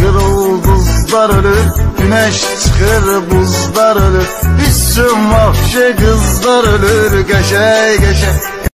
çıkır ulduzlar ölür, güneş çıkır buzlar ölür, üstüm vahşi kızlar ölür, geçe geçe